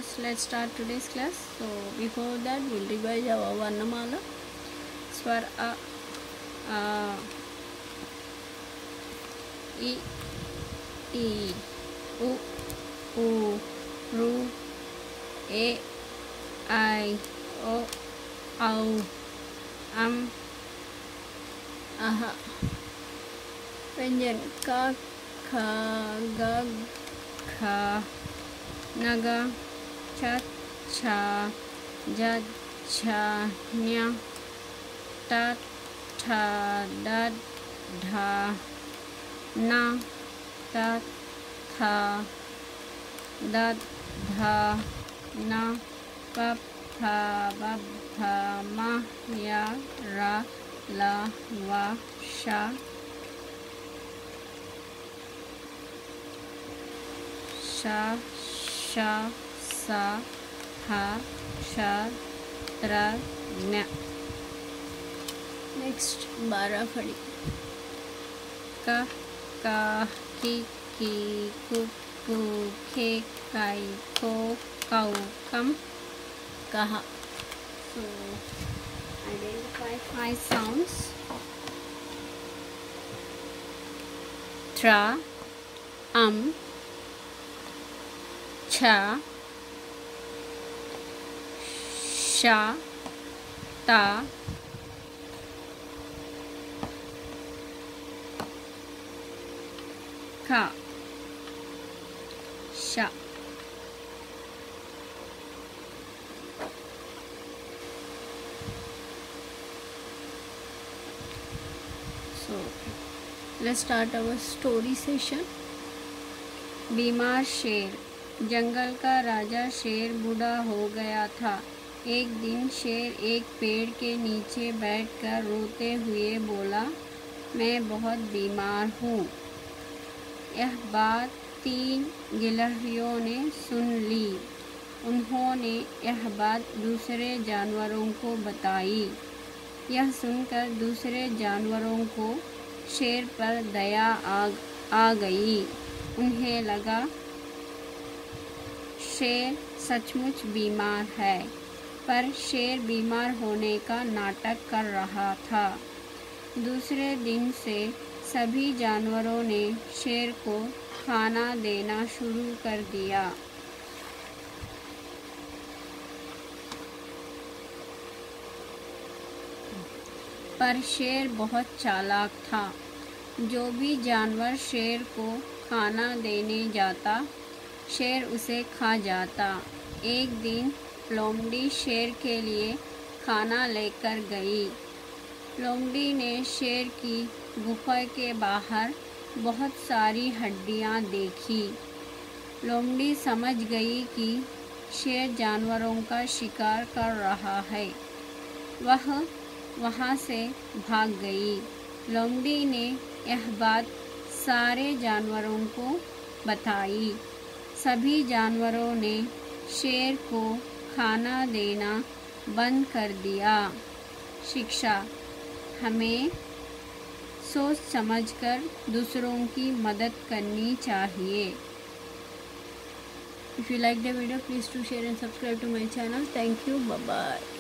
viewers, let's start today's class. So before that, we'll revise our Varnamala. Swar A, I, U, Ru, E, I, O, Au, Aha. व्यंजन का, खा, गा, खा, नगा, छ, छा, ज, छा, न्या, टा, ठा, ड, ढा, ना, टा, था, द, धा, ना, प, फा, ब, भा, मा, या, रा, ला, वा, शा, शा, शा, सा, हा, शा, त्रा, न्या। नेक्स्ट 12 खड़ी। का, की, कु, खे, काई, को, काउ, कम, कहा। So identify 5 sounds. Tra, cha, sha, ta, ka, sha. So let's start our story session. बीमार शेर। जंगल का राजा शेर बूढ़ा हो गया था। एक दिन शेर एक पेड़ के नीचे बैठकर रोते हुए बोला, मैं बहुत बीमार हूँ। यह बात 3 गिलहरियों ने सुन ली। उन्होंने यह बात दूसरे जानवरों को बताई। यह सुनकर दूसरे जानवरों को शेर पर दया आ गई। उन्हें लगा शेर सचमुच बीमार है, पर शेर बीमार होने का नाटक कर रहा था। दूसरे दिन से सभी जानवरों ने शेर को खाना देना शुरू कर दिया। पर शेर बहुत चालाक था। जो भी जानवर शेर को खाना देने जाता, शेर उसे खा जाता। एक दिन लोमड़ी शेर के लिए खाना लेकर गई। लोमड़ी ने शेर की गुफा के बाहर बहुत सारी हड्डियां देखी। लोमड़ी समझ गई कि शेर जानवरों का शिकार कर रहा है। वह वहां से भाग गई। लोमड़ी ने यह बात सारे जानवरों को बताई। सभी जानवरों ने शेर को खाना देना बंद कर दिया। शिक्षा: हमें सोच समझकर दूसरों की मदद करनी चाहिए। If you like the video, please do share and subscribe to my channel. Thank you. Bye bye.